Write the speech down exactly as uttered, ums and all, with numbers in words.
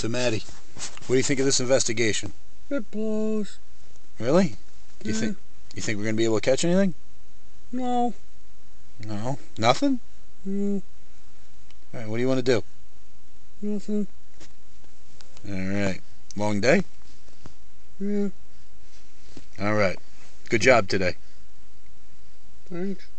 So, Maddie, what do you think of this investigation? It blows. Really? You Yeah. think you think we're gonna be able to catch anything? No. No, nothing. No. All right, what do you want to do? Nothing. All right, long day. Yeah. All right, good job today. Thanks.